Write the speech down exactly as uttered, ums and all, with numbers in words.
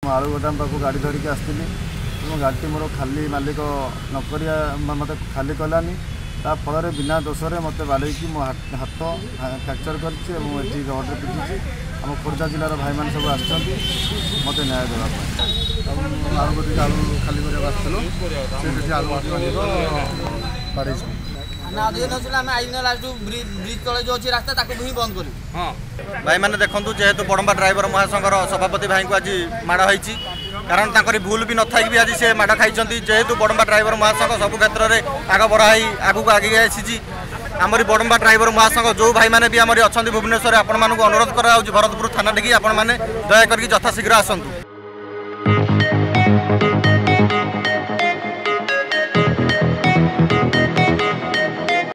आलू गोदाम पाक गाड़ी धरिकी आसती गाड़ी मोर खाली मालिक नक मत खाली कलानी ता फल बिना दोष मत बाड़े मो हाथ फ्रैक्चर कर रोड पिटी आम खोर्धा जिलार भाई मैंने सब आस मत न्याय देवाई आलू गोटे आलू खाली कर आलू बाड़े भाई मैंने देखु जेहेतु बड़म्बा ड्राइवर महासंघर सभापति भाई को आज माड़ होती कारण तांकरी भूल भी न थी भी आज से माड़ खाई जेहेतु बड़म्बा ड्राइवर महासंघ सब क्षेत्र में आग बढ़ाई आगू आगे आसी आमरी बड़म्बा ड्राइवर महासंघ जो भाई मैंने भी आमरी अच्छा भुवनेश्वर आपण मानक अनुरोध करा भरतपुर थाना टी आपण मैंने दयाक यथाशीघ्र आसतु।